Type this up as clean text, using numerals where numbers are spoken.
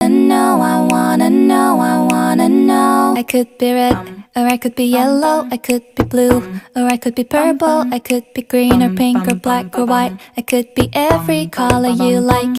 know, I wanna know, I wanna know. I could be red, or I could be yellow, I could be blue, or I could be purple, I could be green or pink or black or white. I could be every color you like.